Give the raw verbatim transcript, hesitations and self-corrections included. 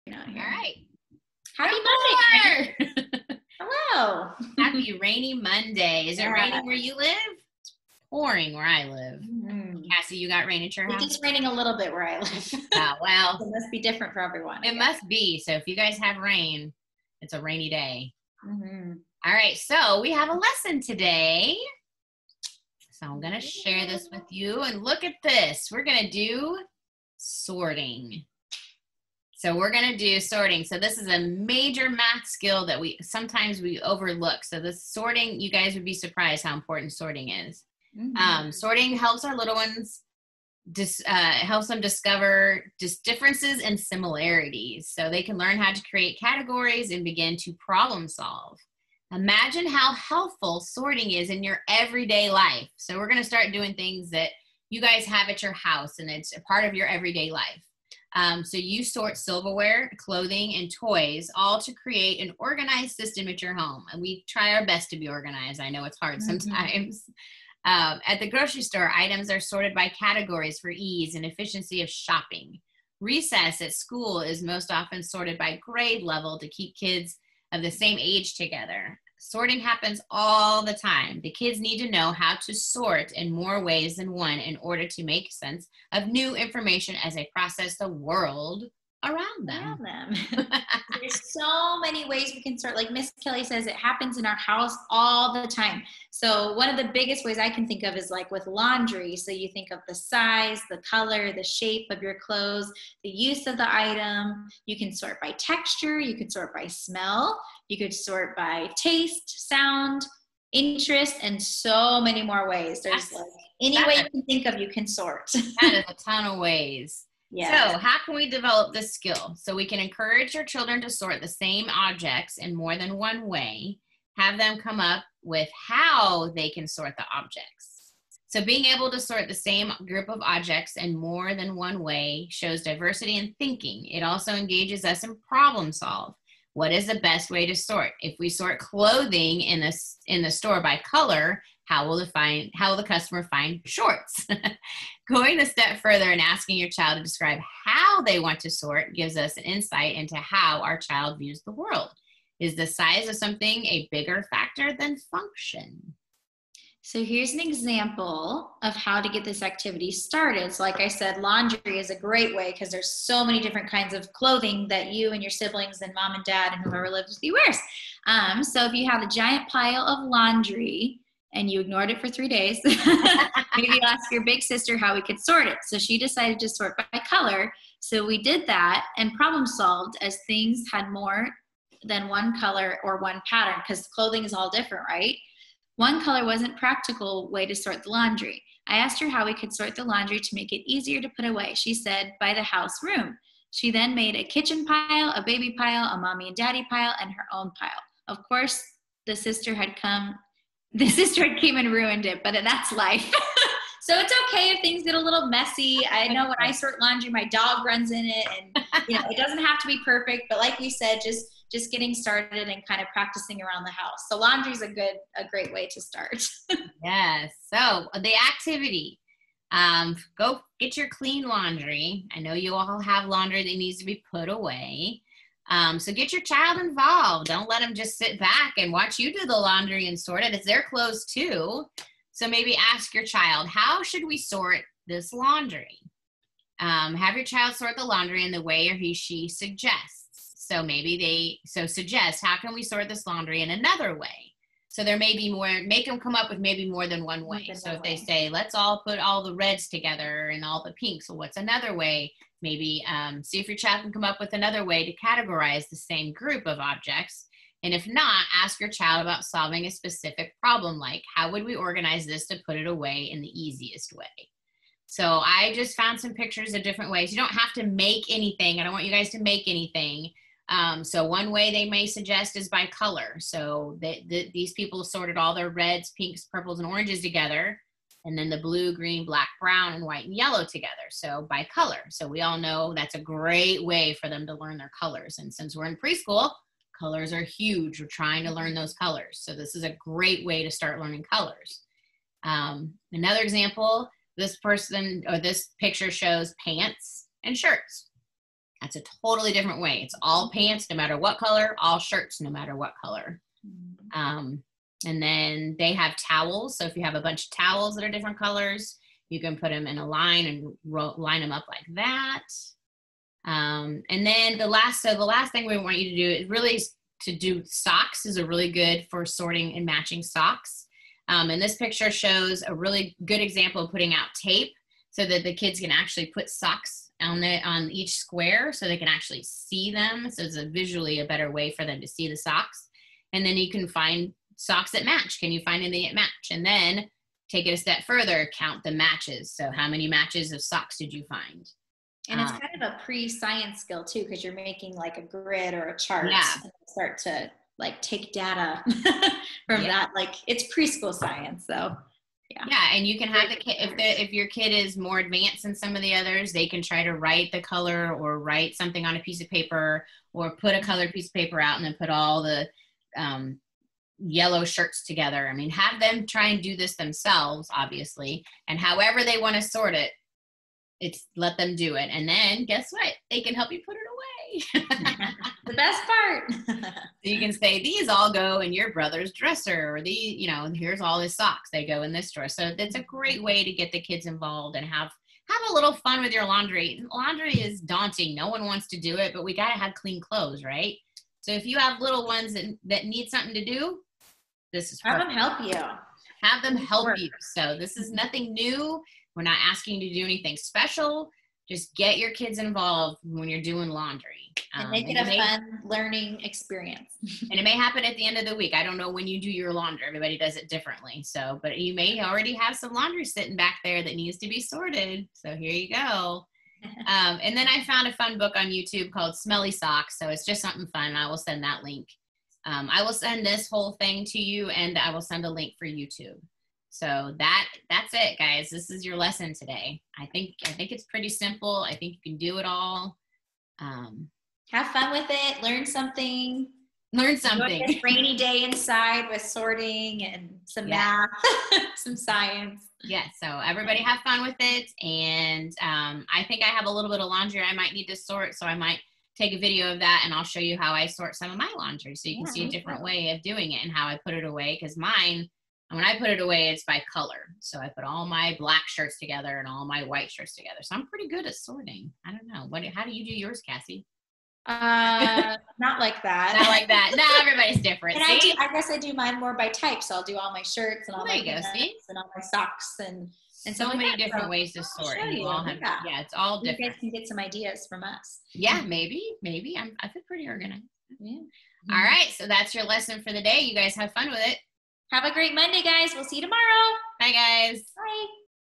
Out here. All right. Happy Monday. Hello. Happy rainy Monday. Is it Yeah. raining where you live? It's pouring where I live. Mm-hmm. Cassie, you got rain at your house? It's just raining a little bit where I live. Oh, well. It must be different for everyone. It must be. So if you guys have rain, it's a rainy day. Mm-hmm. All right. So we have a lesson today. So I'm going to share this with you. And look at this. We're going to do sorting. So we're going to do sorting. So this is a major math skill that we sometimes we overlook. So this sorting, you guys would be surprised how important sorting is. Mm-hmm. Um, sorting helps our little ones, dis, uh, helps them discover just differences and similarities. So they can learn how to create categories and begin to problem solve. Imagine how helpful sorting is in your everyday life. So we're going to start doing things that you guys have at your house and it's a part of your everyday life. Um, so you sort silverware, clothing, and toys, all to create an organized system at your home. And we try our best to be organized. I know it's hard mm-hmm. sometimes. Um, at the grocery store, items are sorted by categories for ease and efficiency of shopping. Recess at school is most often sorted by grade level to keep kids of the same age together. Sorting happens all the time. The kids need to know how to sort in more ways than one in order to make sense of new information as they process the world around them. Around them. There's so many ways we can sort. Like Miss Kelly says, it happens in our house all the time. So one of the biggest ways I can think of is like with laundry. So you think of the size, the color, the shape of your clothes, the use of the item. You can sort by texture. You can sort by smell. You could sort by taste, sound, interest, and so many more ways. There's That's, like any way you can think of, you can sort. That is a ton of ways. Yes. So how can we develop this skill? So we can encourage your children to sort the same objects in more than one way, have them come up with how they can sort the objects. So being able to sort the same group of objects in more than one way shows diversity in thinking. It also engages us in problem solve. What is the best way to sort? If we sort clothing in the, in the store by color, how will, the find, how will the customer find shorts? Going a step further and asking your child to describe how they want to sort gives us an insight into how our child views the world. Is the size of something a bigger factor than function? So here's an example of how to get this activity started. So like I said, laundry is a great way because there's so many different kinds of clothing that you and your siblings and mom and dad and whoever lives with you wears. Um, so if you have a giant pile of laundry and you ignored it for three days, maybe you'll ask your big sister how we could sort it. So she decided to sort by color. So we did that and problem solved as things had more than one color or one pattern because clothing is all different, right? One color wasn't a practical way to sort the laundry. I asked her how we could sort the laundry to make it easier to put away. She said, by the house room. She then made a kitchen pile, a baby pile, a mommy and daddy pile, and her own pile. Of course, the sister had come, the sister had came and ruined it, but that's life. So it's okay if things get a little messy. I know when I sort laundry, my dog runs in it, and you know it doesn't have to be perfect. But like we said, just just getting started and kind of practicing around the house. So laundry is a good, a great way to start. Yes. So the activity, um, go get your clean laundry. I know you all have laundry that needs to be put away. Um, so get your child involved. Don't let them just sit back and watch you do the laundry and sort it. It's their clothes too. So maybe ask your child, how should we sort this laundry? Um, have your child sort the laundry in the way he, she suggests. So maybe they, so suggest, how can we sort this laundry in another way? So there may be more, make them come up with maybe more than one way. Than so one if way. they say, let's all put all the reds together and all the pinks, so what's another way? Maybe um, see if your child can come up with another way to categorize the same group of objects. And if not, ask your child about solving a specific problem, like how would we organize this to put it away in the easiest way? So I just found some pictures of different ways. You don't have to make anything. I don't want you guys to make anything. Um, so one way they may suggest is by color. So they, the, these people sorted all their reds, pinks, purples, and oranges together, and then the blue, green, black, brown, and white and yellow together. So by color. So we all know that's a great way for them to learn their colors. And since we're in preschool, colors are huge. We're trying to learn those colors. So this is a great way to start learning colors. Um, another example, this person or this picture shows pants and shirts. That's a totally different way. It's all pants, no matter what color, all shirts, no matter what color. Um, and then they have towels. So if you have a bunch of towels that are different colors, you can put them in a line and ro- line them up like that. Um, and then the last, so the last thing we want you to do is really to do socks is a really good for sorting and matching socks. Um, and this picture shows a really good example of putting out tape so that the kids can actually put socks on the on each square so they can actually see them. So it's a visually a better way for them to see the socks. And then you can find socks that match. Can you find any that match? And then take it a step further, count the matches. So how many matches of socks did you find? And it's Um, kind of a pre-science skill too, because you're making like a grid or a chart Yeah. and start to like take data from Yeah. that. Like it's preschool science, so yeah. Yeah, and you can have the kid, if the if your kid is more advanced than some of the others, they can try to write the color or write something on a piece of paper or put a colored piece of paper out and then put all the um, yellow shirts together. I mean, have them try and do this themselves, obviously, and however they want to sort it, it's let them do it. And then guess what? They can help you put it away. The best part. So you can say, these all go in your brother's dresser, or the, you know, here's all his socks. They go in this drawer. So that's a great way to get the kids involved and have, have a little fun with your laundry. Laundry is daunting. No one wants to do it, but we got to have clean clothes, right? So if you have little ones that, that need something to do, this is Have perfect. them help you. Have them help Work. you. So this is nothing new. We're not asking you to do anything special. Just get your kids involved when you're doing laundry. And Um, make it and a may- fun learning experience. And it may happen at the end of the week. I don't know when you do your laundry. Everybody does it differently. So, but you may already have some laundry sitting back there that needs to be sorted. So here you go. Um, and then I found a fun book on YouTube called Smelly Socks. So it's just something fun. I will send that link. Um, I will send this whole thing to you, and I will send a link for YouTube. So that that's it, guys. This is your lesson today. I think I think it's pretty simple. I think you can do it all. Um, Have fun with it. Learn something. learn Enjoy something. this rainy day inside with sorting and some Yeah. math, some science. Yeah, so everybody have fun with it. And um, I think I have a little bit of laundry I might need to sort, so I might take a video of that and I'll show you how I sort some of my laundry so you can Yeah, see a me different too. way of doing it and how I put it away, because mine, when I put it away, it's by color. So I put all my black shirts together and all my white shirts together. So I'm pretty good at sorting. I don't know. What? How do you do yours, Cassie? Uh, not like that. Not like that. No, everybody's different. And I See? do. I guess I do mine more by type. So I'll do all my shirts and all Well, my there you go, pants see? and all my socks and and So stuff like many that. different So ways to I'll sort. show And you you. all have, Yeah. yeah, it's all You different. guys can get some ideas from us. Yeah, maybe, maybe. I'm, I feel pretty organized. Yeah. All right, so that's your lesson for the day. You guys have fun with it. Have a great Monday, guys. We'll see you tomorrow. Bye, guys. Bye.